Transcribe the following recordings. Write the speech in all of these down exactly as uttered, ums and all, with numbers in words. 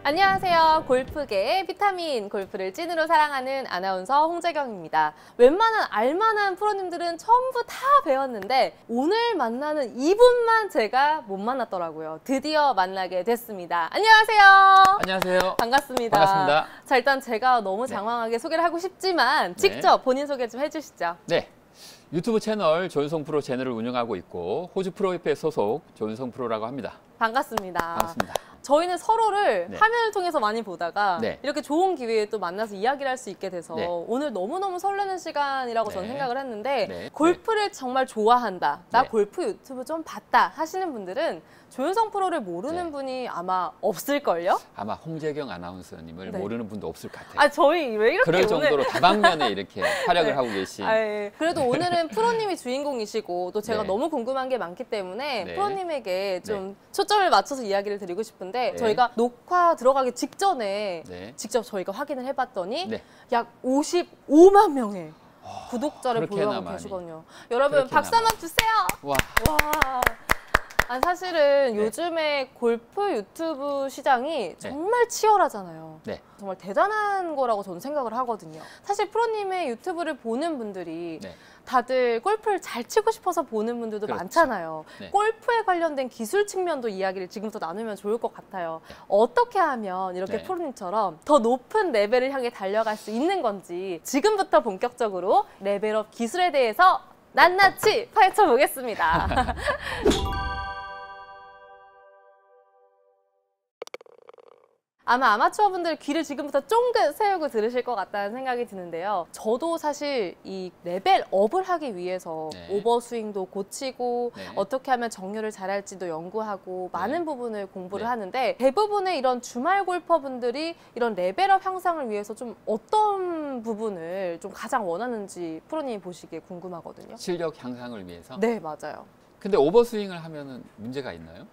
안녕하세요. 골프계의 비타민, 골프를 찐으로 사랑하는 아나운서 홍재경입니다. 웬만한 알만한 프로님들은 전부 다 배웠는데 오늘 만나는 이분만 제가 못 만났더라고요. 드디어 만나게 됐습니다. 안녕하세요. 안녕하세요. 반갑습니다. 반갑습니다. 자, 일단 제가 너무 네. 장황하게 소개를 하고 싶지만 직접 네. 본인 소개 좀 해주시죠. 네. 유튜브 채널 조윤성 프로 채널을 운영하고 있고 호주 프로협회 소속 조윤성 프로라고 합니다. 반갑습니다. 반갑습니다. 저희는 서로를 네. 화면을 통해서 많이 보다가 네. 이렇게 좋은 기회에 또 만나서 이야기를 할 수 있게 돼서 네. 오늘 너무너무 설레는 시간이라고 네. 저는 생각을 했는데 네. 골프를 정말 좋아한다, 나 네. 골프 유튜브 좀 봤다 하시는 분들은 조윤성 프로를 모르는 네. 분이 아마 없을걸요? 아마 홍재경 아나운서님을 네. 모르는 분도 없을 것 같아요. 아, 저희 왜 이렇게 그럴 오늘 정도로 다방면에 이렇게 활약을 네. 하고 계신. 아, 예. 그래도 오늘은 프로님이 주인공이시고 또 제가 네. 너무 궁금한 게 많기 때문에 네. 프로님에게 좀 초점을 맞춰서 이야기를 드리고 싶은데 네. 저희가 녹화 들어가기 직전에 네. 직접 저희가 확인을 해봤더니 네. 약 오십오만 명의 어, 구독자를 그렇게나 보유하고 많이. 계시거든요. 여러분 그렇게나 박수 한번 주세요. 와. 와. 아니, 사실은 네. 요즘에 골프 유튜브 시장이 정말 치열하잖아요. 네. 정말 대단한 거라고 저는 생각을 하거든요. 사실 프로님의 유튜브를 보는 분들이 네. 다들 골프를 잘 치고 싶어서 보는 분들도 그렇죠. 많잖아요. 네. 골프에 관련된 기술 측면도 이야기를 지금부터 나누면 좋을 것 같아요. 어떻게 하면 이렇게 네. 프로님처럼 더 높은 레벨을 향해 달려갈 수 있는 건지 지금부터 본격적으로 레벨업 기술에 대해서 낱낱이 파헤쳐 보겠습니다. 아마 아마추어분들 귀를 지금부터 쫑긋 세우고 들으실 것 같다는 생각이 드는데요. 저도 사실 이 레벨업을 하기 위해서 네. 오버스윙도 고치고 네. 어떻게 하면 정렬을 잘할지도 연구하고 많은 네. 부분을 공부를 네. 하는데 대부분의 이런 주말 골퍼분들이 이런 레벨업 향상을 위해서 좀 어떤 부분을 좀 가장 원하는지 프로님이 보시기에 궁금하거든요. 실력 향상을 위해서. 네, 맞아요. 근데 오버스윙을 하면은 문제가 있나요?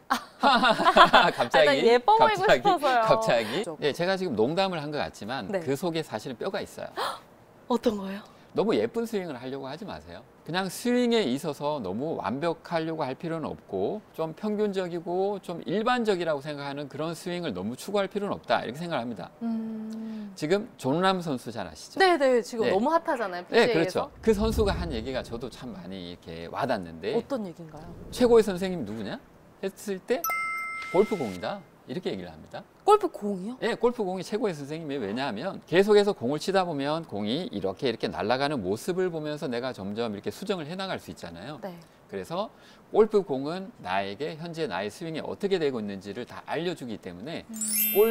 갑자기 아, 예뻐 보이고 갑자기, 싶어서요. 갑자기. 예, 제가 지금 농담을 한 것 같지만 네. 그 속에 사실은 뼈가 있어요. 어떤 거예요? 너무 예쁜 스윙을 하려고 하지 마세요. 그냥 스윙에 있어서 너무 완벽하려고 할 필요는 없고 좀 평균적이고 좀 일반적이라고 생각하는 그런 스윙을 너무 추구할 필요는 없다 이렇게 생각합니다. 음... 지금 존람 선수 잘 아시죠? 네네, 지금 네. 너무 핫하잖아요. 피지에이에서. 네, 그렇죠. 그 선수가 한 얘기가 저도 참 많이 이렇게 와닿는데 어떤 얘기인가요? 최고의 선생님이 누구냐? 했을 때 골프공이다 이렇게 얘기를 합니다. 골프 공이요? 네, 골프공이 최고의 선생님이 왜냐하면 계속해서 공을 치다 보면 공이 이렇게 이렇게 날아가는 모습을 보면서 내가 점점 이렇게 수정을 해나갈 수 있잖아요. 네. 그래서 골프공은 나에게 현재 나의 스윙이 어떻게 되고 있는지를 다 알려주기 때문에 음...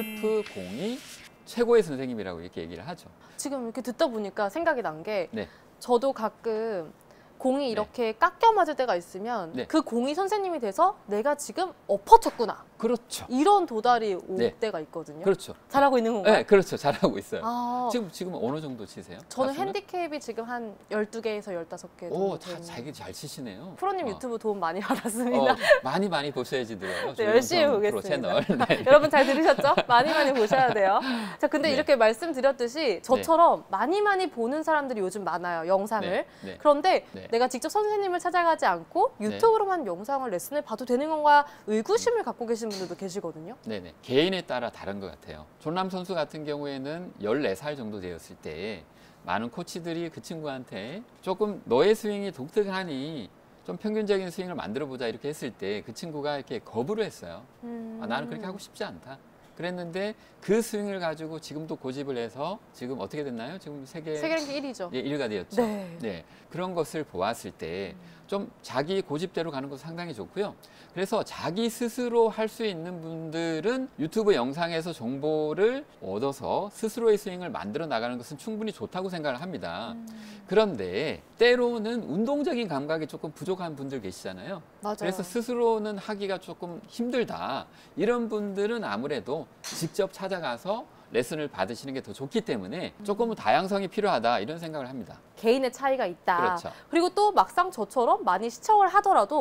골프공이 최고의 선생님이라고 이렇게 얘기를 하죠. 지금 이렇게 듣다 보니까 생각이 난 게 네. 저도 가끔 공이 네. 이렇게 깎여 맞을 때가 있으면 네. 그 공이 선생님이 돼서 내가 지금 엎어쳤구나. 그렇죠. 이런 도달이 올 네. 때가 있거든요. 그렇죠. 잘하고 있는 건가요? 네, 그렇죠. 잘하고 있어요. 아, 지금 지금 어느 정도 치세요? 저는 가수는? 핸디캡이 지금 한 열두 개에서 열다섯 개 오, 정도 다 되는. 자기 잘 치시네요. 프로님 어. 유튜브 도움 많이 받았습니다. 어, 많이 많이 보셔야지 들어요. 네, 열심히 조윤성 보겠습니다. 프로 채널. 네. 여러분 잘 들으셨죠? 많이 많이 보셔야 돼요. 자, 근데 네. 이렇게 말씀드렸듯이 저처럼 많이 많이 보는 사람들이 요즘 많아요, 영상을. 네, 네. 그런데 네. 내가 직접 선생님을 찾아가지 않고 유튜브로만 영상을 레슨을 봐도 되는 건가 의구심을 갖고 계신 분들도 계시거든요. 네네. 개인에 따라 다른 것 같아요. 존람 선수 같은 경우에는 열네 살 정도 되었을 때 많은 코치들이 그 친구한테 조금 너의 스윙이 독특하니 좀 평균적인 스윙을 만들어 보자 이렇게 했을 때 그 친구가 이렇게 거부를 했어요. 음... 아, 나는 그렇게 하고 싶지 않다. 그랬는데 그 스윙을 가지고 지금도 고집을 해서 지금 어떻게 됐나요? 지금 세계 세계 랭킹 일 위죠. 예, 일 위가 되었죠. 네. 네. 그런 것을 보았을 때 좀 자기 고집대로 가는 것도 상당히 좋고요. 그래서 자기 스스로 할 수 있는 분들은 유튜브 영상에서 정보를 얻어서 스스로의 스윙을 만들어 나가는 것은 충분히 좋다고 생각을 합니다. 음... 그런데 때로는 운동적인 감각이 조금 부족한 분들 계시잖아요. 맞아요. 그래서 스스로는 하기가 조금 힘들다. 이런 분들은 아무래도 직접 찾아가서 레슨을 받으시는 게 더 좋기 때문에 조금은 다양성이 필요하다 이런 생각을 합니다. 개인의 차이가 있다. 그렇죠. 그리고 또 막상 저처럼 많이 시청을 하더라도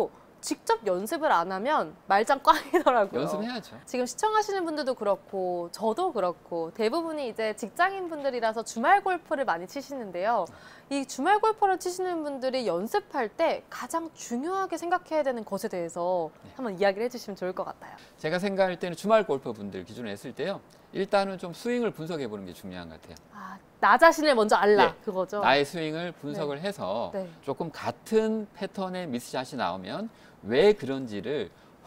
직접 연습을 안 하면 말짱 꽝이더라고요. 연습해야죠. 지금 시청하시는 분들도 그렇고 저도 그렇고 대부분이 이제 직장인 분들이라서 주말 골프를 많이 치시는데요. 이 주말 골프를 치시는 분들이 연습할 때 가장 중요하게 생각해야 되는 것에 대해서 네. 한번 이야기를 해주시면 좋을 것 같아요. 제가 생각할 때는 주말 골퍼 분들 기준으로 했을 때요. 일단은 좀 스윙을 분석해 보는 게 중요한 것 같아요. 아, 나 자신을 먼저 알라 네. 그거죠. 나의 스윙을 분석을 해서 네. 조금 같은 패턴의 미스샷이 나오면 왜 그런지를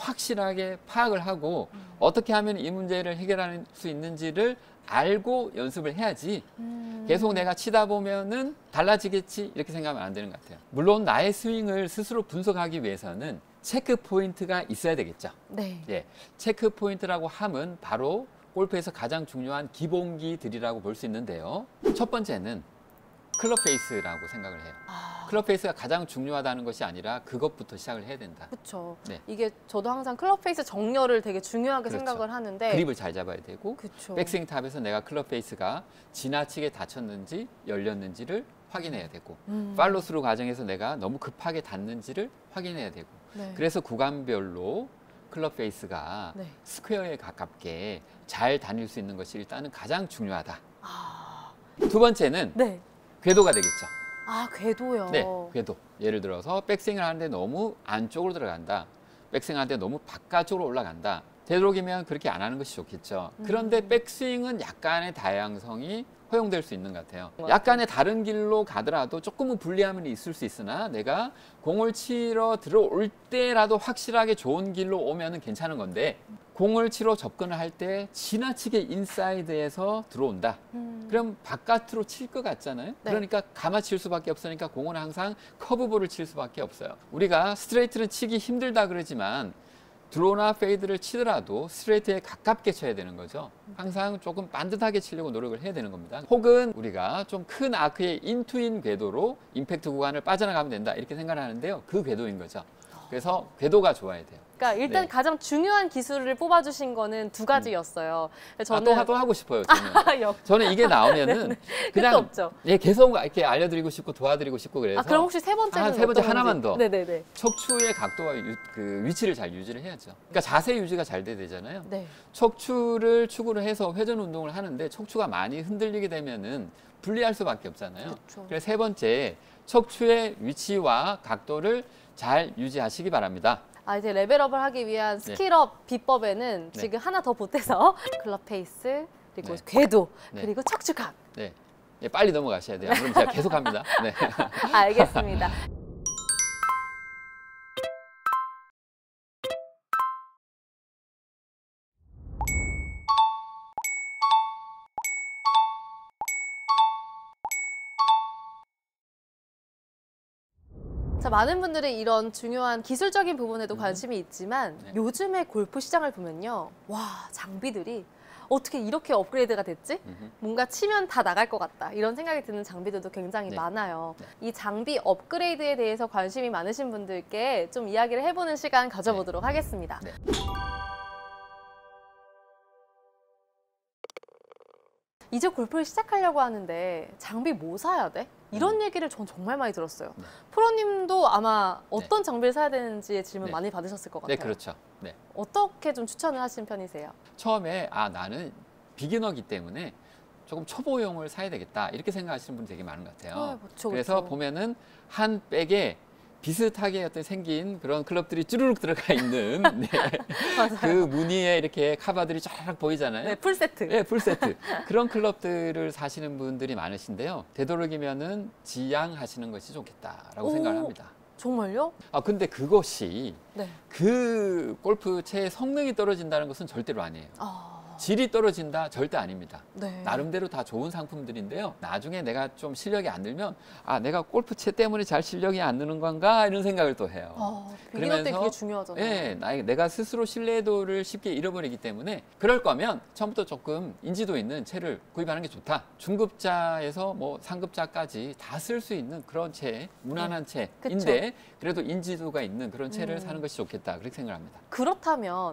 확실하게 파악을 하고 음. 어떻게 하면 이 문제를 해결할 수 있는지를 알고 연습을 해야지 음. 계속 내가 치다 보면은 달라지겠지 이렇게 생각하면 안 되는 것 같아요. 물론 나의 스윙을 스스로 분석하기 위해서는 체크 포인트가 있어야 되겠죠. 네. 예, 체크 포인트라고 함은 바로 골프에서 가장 중요한 기본기들이라고 볼 수 있는데요. 첫 번째는 클럽 페이스라고 생각을 해요. 아, 클럽 페이스가 가장 중요하다는 것이 아니라 그것부터 시작을 해야 된다. 그렇죠. 네. 이게 저도 항상 클럽 페이스 정렬을 되게 중요하게 그렇죠. 생각을 하는데 그립을 잘 잡아야 되고 그렇죠. 백스윙 탑에서 내가 클럽 페이스가 지나치게 닫혔는지 열렸는지를 확인해야 되고 음. 팔로스루 과정에서 내가 너무 급하게 닫는지를 확인해야 되고 네. 그래서 구간별로 클럽 페이스가 네. 스퀘어에 가깝게 잘 다닐 수 있는 것이 일단은 가장 중요하다. 아, 두 번째는 네. 궤도가 되겠죠. 아, 궤도요. 네, 궤도. 예를 들어서 백스윙을 하는데 너무 안쪽으로 들어간다. 백스윙 하는데 너무 바깥쪽으로 올라간다. 되도록이면 그렇게 안 하는 것이 좋겠죠. 그런데 음. 백스윙은 약간의 다양성이 허용될 수 있는 것 같아요. 약간의 다른 길로 가더라도 조금은 불리함은 있을 수 있으나 내가 공을 치러 들어올 때라도 확실하게 좋은 길로 오면은 괜찮은 건데 공을 치러 접근을 할 때 지나치게 인사이드에서 들어온다. 음. 그럼 바깥으로 칠 것 같잖아요. 네. 그러니까 감아 칠 수밖에 없으니까 공은 항상 커브볼을 칠 수밖에 없어요. 우리가 스트레이트는 치기 힘들다 그러지만 드로우나 페이드를 치더라도 스트레이트에 가깝게 쳐야 되는 거죠. 항상 조금 반듯하게 치려고 노력을 해야 되는 겁니다. 혹은 우리가 좀 큰 아크의 인투인 궤도로 임팩트 구간을 빠져나가면 된다 이렇게 생각을 하는데요. 그 궤도인 거죠. 그래서 궤도가 좋아야 돼요. 그러니까 일단 네. 가장 중요한 기술을 뽑아주신 거는 두 가지였어요. 아, 저는 또, 하- 또 하고 싶어요. 저는. 역- 저는 이게 나오면은 끝도 그냥 없죠. 예, 계속 이렇게 알려드리고 싶고 도와드리고 싶고 그래서 아, 그럼 혹시 세 번째는 아, 세 번째 어떤 하나만 건지? 더. 네네네. 척추의 각도와 유- 그 위치를 잘 유지를 해야죠. 그러니까 자세 유지가 잘 돼야 되잖아요. 네. 척추를 축으로 해서 회전 운동을 하는데 척추가 많이 흔들리게 되면은 불리할 수밖에 없잖아요. 그렇죠. 그래서 세 번째, 척추의 위치와 각도를 잘 유지하시기 바랍니다. 아, 이제 레벨업을 하기 위한 스킬업 비법에는 네. 지금 하나 더 보태서 클럽 페이스 그리고 네. 궤도 네. 그리고 척추각. 네. 예, 빨리 넘어가셔야 돼요. 그럼 제가 계속 합니다. 네. 알겠습니다. 자, 많은 분들이 이런 중요한 기술적인 부분에도 관심이 있지만 네. 요즘의 골프 시장을 보면요. 와, 장비들이 어떻게 이렇게 업그레이드가 됐지? 음흠. 뭔가 치면 다 나갈 것 같다. 이런 생각이 드는 장비들도 굉장히 네. 많아요. 네. 이 장비 업그레이드에 대해서 관심이 많으신 분들께 좀 이야기를 해보는 시간 가져보도록 하겠습니다. 네. 이제 골프를 시작하려고 하는데 장비 뭐 사야 돼? 이런 얘기를 전 정말 많이 들었어요. 네. 프로님도 아마 어떤 장비를 사야 되는지의 질문 네. 많이 받으셨을 것 네, 같아요. 그렇죠. 네. 어떻게 좀 추천을 하시는 편이세요? 처음에 아 나는 비기너기 때문에 조금 초보용을 사야 되겠다 이렇게 생각하시는 분이 되게 많은 것 같아요. 아, 그렇죠, 그래서 그렇죠. 보면은 한 백에 비슷하게 어떤 생긴 그런 클럽들이 쭈루룩 들어가 있는 네. 그 무늬에 이렇게 카바들이 쫙 보이잖아요. 네, 풀 세트. 네, 풀세트. 그런 클럽들을 사시는 분들이 많으신데요. 되도록이면은 지양하시는 것이 좋겠다라고 오. 생각을 합니다. 정말요? 아, 근데 그것이 네. 그 골프채의 성능이 떨어진다는 것은 절대로 아니에요. 아, 질이 떨어진다? 절대 아닙니다. 네. 나름대로 다 좋은 상품들인데요. 나중에 내가 좀 실력이 안 늘면 아, 내가 골프채 때문에 잘 실력이 안 느는 건가? 이런 생각을 또 해요. 아, 비기너 때 그게 중요하잖아요. 예, 나, 내가 스스로 신뢰도를 쉽게 잃어버리기 때문에 그럴 거면 처음부터 조금 인지도 있는 채를 구입하는 게 좋다. 중급자에서 뭐 상급자까지 다 쓸 수 있는 그런 채, 무난한 네. 채인데 그래도 인지도가 있는 그런 채를 음. 사는 것이 좋겠다. 그렇게 생각합니다. 그렇다면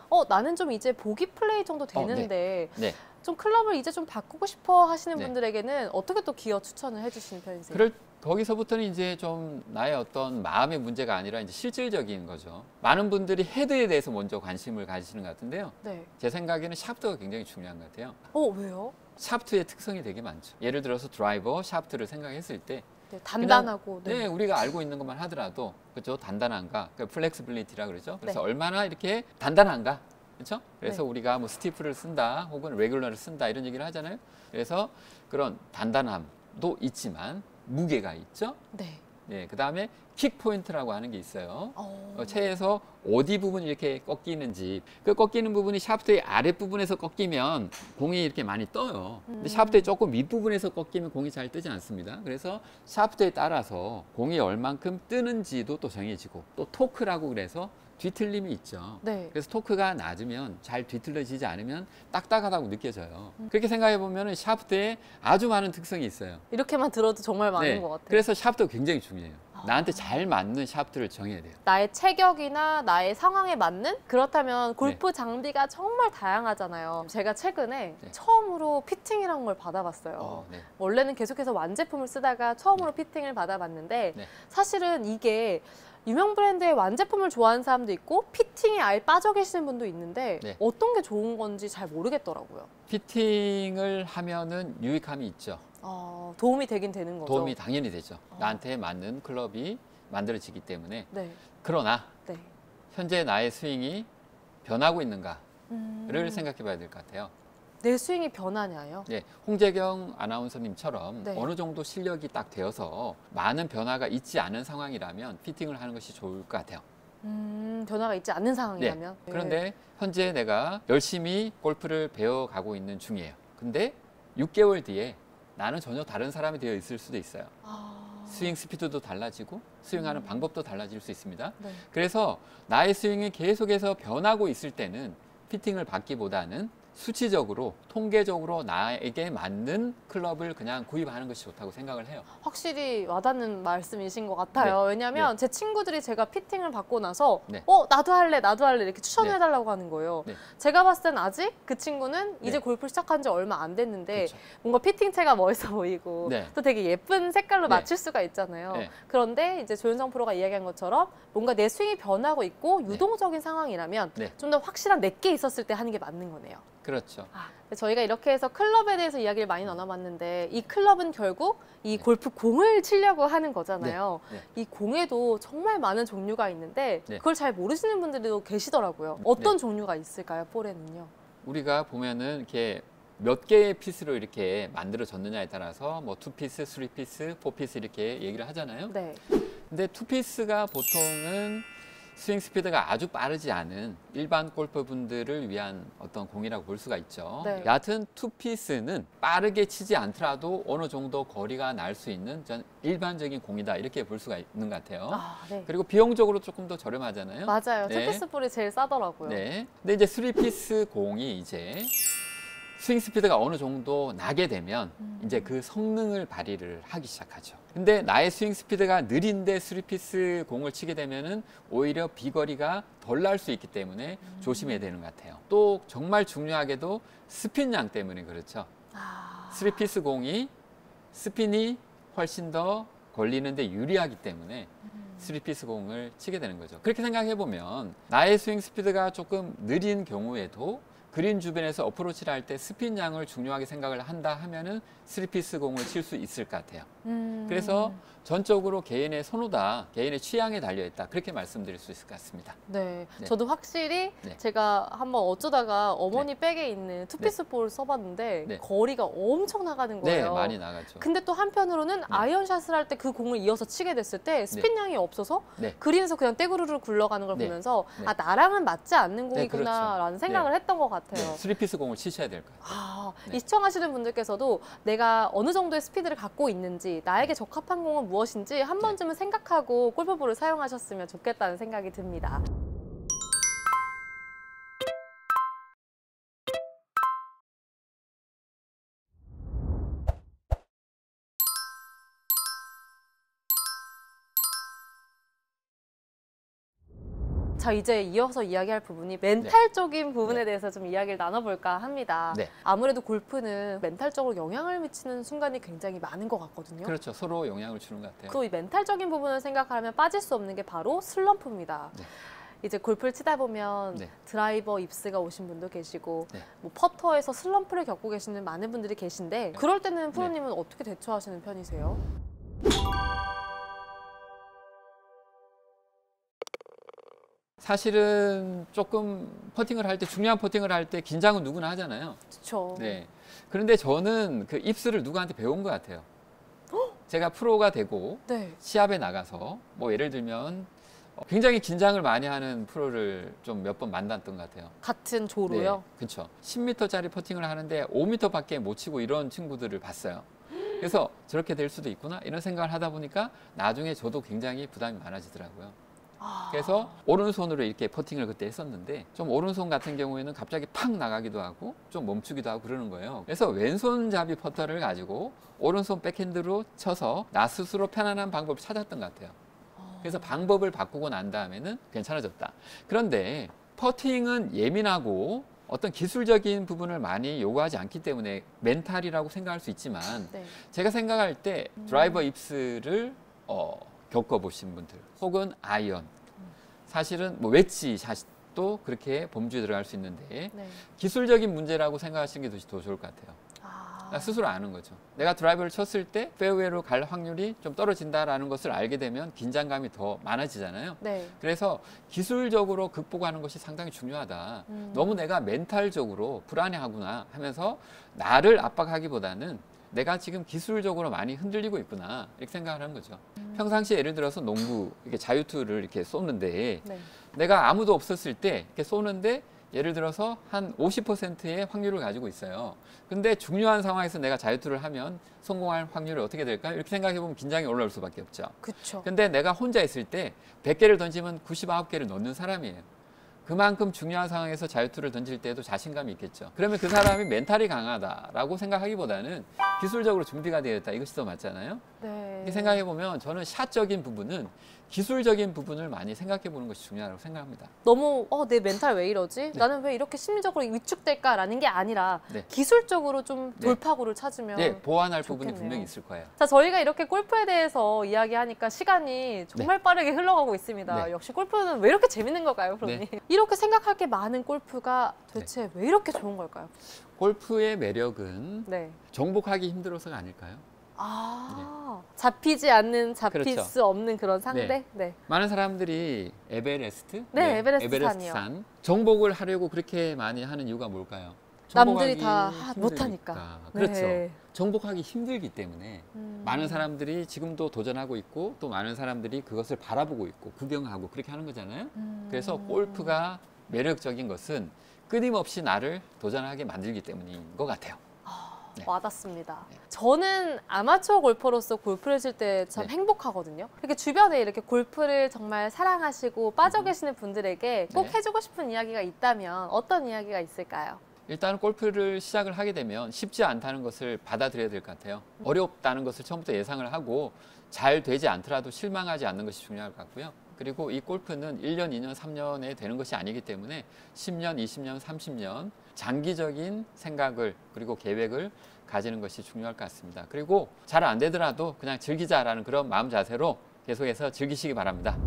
어 나는 좀 이제 보기 플레이 정도 되는데 어, 네. 네. 좀 클럽을 이제 좀 바꾸고 싶어 하시는 네. 분들에게는 어떻게 또 기어 추천을 해주시는 편이세요? 그럴 거기서부터는 이제 좀 나의 어떤 마음의 문제가 아니라 이제 실질적인 거죠. 많은 분들이 헤드에 대해서 먼저 관심을 가지시는 것 같은데요. 네. 제 생각에는 샤프트가 굉장히 중요한 것 같아요. 어 왜요? 샤프트의 특성이 되게 많죠. 예를 들어서 드라이버, 샤프트를 생각했을 때 네, 단단하고. 그냥, 네. 우리가 알고 있는 것만 하더라도 그렇죠. 단단한가, 그러니까 플렉시빌리티라 그러죠. 그래서 네. 얼마나 이렇게 단단한가, 그렇죠? 그래서 네. 우리가 뭐 스티프를 쓴다, 혹은 레귤러를 쓴다 이런 얘기를 하잖아요. 그래서 그런 단단함도 있지만 무게가 있죠. 네. 네, 그 다음에 킥 포인트라고 하는 게 있어요. 어... 어, 체에서 어디 부분이 이렇게 꺾이는지, 그 꺾이는 부분이 샤프트의 아랫부분에서 꺾이면 공이 이렇게 많이 떠요. 근데 음. 샤프트의 조금 윗부분에서 꺾이면 공이 잘 뜨지 않습니다. 그래서 샤프트에 따라서 공이 얼만큼 뜨는지도 또 정해지고, 또 토크라고 그래서 뒤틀림이 있죠. 네. 그래서 토크가 낮으면, 잘 뒤틀려지지 않으면 딱딱하다고 느껴져요. 음. 그렇게 생각해 보면 샤프트에 아주 많은 특성이 있어요. 이렇게만 들어도 정말 많은 네. 것 같아요. 그래서 샤프트가 굉장히 중요해요. 아. 나한테 잘 맞는 샤프트를 정해야 돼요. 나의 체격이나 나의 상황에 맞는? 그렇다면 골프 네. 장비가 정말 다양하잖아요. 제가 최근에 네. 처음으로 피팅이라는 걸 받아봤어요. 어, 네. 원래는 계속해서 완제품을 쓰다가 처음으로 네. 피팅을 받아봤는데 네. 사실은 이게 유명 브랜드의 완제품을 좋아하는 사람도 있고 피팅에 아예 빠져 계시는 분도 있는데 네. 어떤 게 좋은 건지 잘 모르겠더라고요. 피팅을 하면은 유익함이 있죠. 어, 도움이 되긴 되는 거죠? 도움이 당연히 되죠. 어. 나한테 맞는 클럽이 만들어지기 때문에. 네. 그러나 네. 현재 나의 스윙이 변하고 있는가를 음... 생각해 봐야 될 것 같아요. 내 스윙이 변하냐요? 네, 홍재경 아나운서님처럼 네. 어느 정도 실력이 딱 되어서 많은 변화가 있지 않은 상황이라면 피팅을 하는 것이 좋을 것 같아요. 음, 변화가 있지 않는 상황이라면? 네. 그런데 현재 내가 열심히 골프를 배워가고 있는 중이에요. 근데 육 개월 뒤에 나는 전혀 다른 사람이 되어 있을 수도 있어요. 아... 스윙 스피드도 달라지고 스윙하는 음... 방법도 달라질 수 있습니다. 네. 그래서 나의 스윙이 계속해서 변하고 있을 때는 피팅을 받기보다는 수치적으로, 통계적으로 나에게 맞는 클럽을 그냥 구입하는 것이 좋다고 생각을 해요. 확실히 와닿는 말씀이신 것 같아요. 네. 왜냐하면 네. 제 친구들이 제가 피팅을 받고 나서 네. 어 나도 할래 나도 할래 이렇게 추천해달라고 네. 하는 거예요. 네. 제가 봤을 땐 아직 그 친구는 네. 이제 골프 시작한 지 얼마 안 됐는데 그렇죠. 뭔가 피팅체가 멋있어 보이고 네. 또 되게 예쁜 색깔로 네. 맞출 수가 있잖아요. 네. 그런데 이제 조윤성 프로가 이야기한 것처럼 뭔가 내 스윙이 변하고 있고 유동적인 네. 상황이라면 네. 좀 더 확실한 내게 있었을 때 하는 게 맞는 거네요. 그렇죠. 아, 저희가 이렇게 해서 클럽에 대해서 이야기를 많이 나눠봤는데 이 클럽은 결국 이 네. 골프 공을 치려고 하는 거잖아요. 네. 네. 이 공에도 정말 많은 종류가 있는데 네. 그걸 잘 모르시는 분들도 계시더라고요. 어떤 네. 종류가 있을까요, 볼에는요? 우리가 보면은 이렇게 몇 개의 피스로 이렇게 만들어졌느냐에 따라서 뭐 투 피스, 쓰리 피스, 포 피스 이렇게 얘기를 하잖아요. 네. 근데 투 피스가 보통은 스윙 스피드가 아주 빠르지 않은 일반 골퍼분들을 위한 어떤 공이라고 볼 수가 있죠. 네. 여하튼 투 피스는 빠르게 치지 않더라도 어느 정도 거리가 날 수 있는 전 일반적인 공이다 이렇게 볼 수가 있는 것 같아요. 아, 네. 그리고 비용적으로 조금 더 저렴하잖아요. 맞아요. 네. 투 피스 볼이 제일 싸더라고요. 네. 근데 이제 쓰리 피스 공이 이제 스윙 스피드가 어느 정도 나게 되면 음. 이제 그 성능을 발휘를 하기 시작하죠. 근데 나의 스윙 스피드가 느린데 쓰리 피스 공을 치게 되면은 오히려 비거리가 덜 날 수 있기 때문에 음. 조심해야 되는 것 같아요. 또 정말 중요하게도 스핀량 때문에 그렇죠. 아. 쓰리 피스 공이 스핀이 훨씬 더 걸리는데 유리하기 때문에 음. 쓰리 피스 공을 치게 되는 거죠. 그렇게 생각해 보면 나의 스윙 스피드가 조금 느린 경우에도 그린 주변에서 어프로치를 할 때 스핀 양을 중요하게 생각을 한다 하면은 쓰리 피스 공을 칠 수 있을 것 같아요. 음. 그래서 전적으로 개인의 선호다, 개인의 취향에 달려있다 그렇게 말씀드릴 수 있을 것 같습니다. 네, 네. 저도 확실히 네. 제가 한번 어쩌다가 어머니 네. 백에 있는 투피스 네. 볼을 써봤는데 네. 거리가 엄청 나가는 거예요. 네, 많이 나가죠. 근데 또 한편으로는 네. 아이언샷을 할 때 그 공을 이어서 치게 됐을 때 스핀 양이 없어서 네. 그린에서 그냥 떼구르르 굴러가는 걸 네. 보면서 네. 아 나랑은 맞지 않는 공이구나라는 네, 그렇죠. 생각을 네. 했던 것 같아요. 네. 쓰리 피스 공을 치셔야 될 것 같아요. 아, 네. 이 시청하시는 분들께서도 내가 어느 정도의 스피드를 갖고 있는지 나에게 적합한 공은 무엇인지 한 번쯤은 네. 생각하고 골프볼을 사용하셨으면 좋겠다는 생각이 듭니다. 자, 이제 이어서 이야기할 부분이 멘탈적인 부분에 대해서 좀 이야기를 나눠볼까 합니다. 네. 아무래도 골프는 멘탈적으로 영향을 미치는 순간이 굉장히 많은 것 같거든요. 그렇죠. 서로 영향을 주는 것 같아요. 또 이 멘탈적인 부분을 생각하면 빠질 수 없는 게 바로 슬럼프입니다. 네. 이제 골프를 치다 보면 네. 드라이버 입스가 오신 분도 계시고 네. 뭐 퍼터에서 슬럼프를 겪고 계시는 많은 분들이 계신데 네. 그럴 때는 프로님은 어떻게 대처하시는 편이세요? 사실은 조금 퍼팅을 할 때, 중요한 퍼팅을 할 때 긴장은 누구나 하잖아요. 그렇죠. 네. 그런데 저는 그 입스를 누구한테 배운 것 같아요. 제가 프로가 되고 네. 시합에 나가서 뭐 예를 들면 굉장히 긴장을 많이 하는 프로를 좀 몇 번 만났던 것 같아요. 같은 조로요? 네, 그렇죠. 십 미터짜리 퍼팅을 하는데 오 미터밖에 못 치고 이런 친구들을 봤어요. 그래서 저렇게 될 수도 있구나 이런 생각을 하다 보니까 나중에 저도 굉장히 부담이 많아지더라고요. 아... 그래서 오른손으로 이렇게 퍼팅을 그때 했었는데 좀 오른손 같은 경우에는 갑자기 팍 나가기도 하고 좀 멈추기도 하고 그러는 거예요. 그래서 왼손잡이 퍼터를 가지고 오른손 백핸드로 쳐서 나 스스로 편안한 방법을 찾았던 것 같아요. 그래서 방법을 바꾸고 난 다음에는 괜찮아졌다. 그런데 퍼팅은 예민하고 어떤 기술적인 부분을 많이 요구하지 않기 때문에 멘탈이라고 생각할 수 있지만 네. 제가 생각할 때 드라이버 입스를 어, 겪어보신 분들 혹은 아이언 사실은 뭐 웨지 샷도 그렇게 범주에 들어갈 수 있는데 네. 기술적인 문제라고 생각하시는 게 더 좋을 것 같아요. 아... 스스로 아는 거죠. 내가 드라이버를 쳤을 때 페어웨이로 갈 확률이 좀 떨어진다라는 것을 알게 되면 긴장감이 더 많아지잖아요. 네. 그래서 기술적으로 극복하는 것이 상당히 중요하다. 음. 너무 내가 멘탈적으로 불안해하구나 하면서 나를 압박하기보다는 내가 지금 기술적으로 많이 흔들리고 있구나 이렇게 생각을 하는 거죠. 음. 평상시에 예를 들어서 농구 이렇게 자유투를 이렇게 쏘는데 네. 내가 아무도 없었을 때 이렇게 쏘는데 예를 들어서 한 오십 퍼센트의 확률을 가지고 있어요. 근데 중요한 상황에서 내가 자유투를 하면 성공할 확률이 어떻게 될까요? 이렇게 생각해 보면 긴장이 올라올 수밖에 없죠. 그렇죠. 근데 내가 혼자 있을 때 백 개를 던지면 구십구 개를 넣는 사람이에요. 그만큼 중요한 상황에서 자유투를 던질 때도 자신감이 있겠죠. 그러면 그 사람이 멘탈이 강하다라고 생각하기보다는 기술적으로 준비가 되어 있다. 이것이 더 맞잖아요. 네. 이렇게 생각해 보면 저는 샷적인 부분은 기술적인 부분을 많이 생각해 보는 것이 중요하다고 생각합니다. 너무 어, 내 멘탈 왜 이러지? 네. 나는 왜 이렇게 심리적으로 위축될까라는 게 아니라 네. 기술적으로 좀 네. 돌파구를 찾으면 네, 보완할 좋겠네요. 부분이 분명히 있을 거예요. 자, 저희가 이렇게 골프에 대해서 이야기하니까 시간이 정말 네. 빠르게 흘러가고 있습니다. 네. 역시 골프는 왜 이렇게 재밌는 걸까요, 프로님? 네. 이렇게 생각할 게 많은 골프가 도대체 왜 이렇게 좋은 걸까요? 골프의 매력은 네. 정복하기 힘들어서가 아닐까요? 아, 잡히지 않는, 잡힐 그렇죠. 수 없는 그런 상대? 네. 네. 많은 사람들이 에베레스트? 네, 에베레스트 산이요. 산 정복을 하려고 그렇게 많이 하는 이유가 뭘까요? 남들이 다 정복하기 못하니까. 힘드니까. 그렇죠. 네. 정복하기 힘들기 때문에 음. 많은 사람들이 지금도 도전하고 있고 또 많은 사람들이 그것을 바라보고 있고 구경하고 그렇게 하는 거잖아요. 음. 그래서 골프가 매력적인 것은 끊임없이 나를 도전하게 만들기 때문인 것 같아요. 네. 와닿습니다. 네. 저는 아마추어 골퍼로서 골프를 칠 때 참 네. 행복하거든요. 이렇게 주변에 이렇게 골프를 정말 사랑하시고 빠져 계시는 분들에게 꼭 네. 해주고 싶은 이야기가 있다면 어떤 이야기가 있을까요? 일단 골프를 시작을 하게 되면 쉽지 않다는 것을 받아들여야 될 것 같아요. 어렵다는 것을 처음부터 예상을 하고 잘 되지 않더라도 실망하지 않는 것이 중요할 것 같고요. 그리고 이 골프는 일 년, 이 년, 삼 년에 되는 것이 아니기 때문에 십 년, 이십 년, 삼십 년 장기적인 생각을 그리고 계획을 가지는 것이 중요할 것 같습니다. 그리고 잘 안 되더라도 그냥 즐기자라는 그런 마음 자세로 계속해서 즐기시기 바랍니다.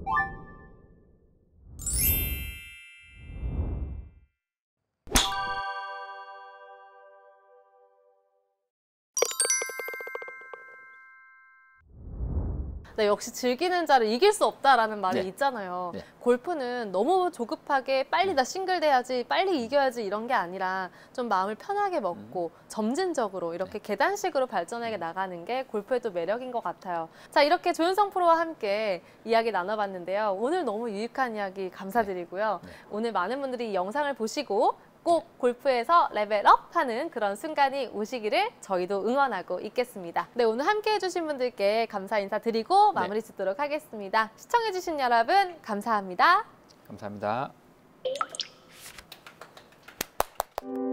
네, 역시 즐기는 자를 이길 수 없다라는 말이 네. 있잖아요. 네. 골프는 너무 조급하게 빨리 나 싱글 돼야지, 빨리 이겨야지 이런 게 아니라 좀 마음을 편하게 먹고 음. 점진적으로 이렇게 네. 계단식으로 발전해 나가는 게 골프의 또 매력인 것 같아요. 자, 이렇게 조윤성 프로와 함께 이야기 나눠봤는데요. 오늘 너무 유익한 이야기 감사드리고요. 네. 네. 오늘 많은 분들이 이 영상을 보시고 꼭 골프에서 레벨업하는 그런 순간이 오시기를 저희도 응원하고 있겠습니다. 네, 오늘 함께 해주신 분들께 감사 인사드리고 마무리 짓도록 하겠습니다. 시청해주신 여러분 감사합니다. 감사합니다.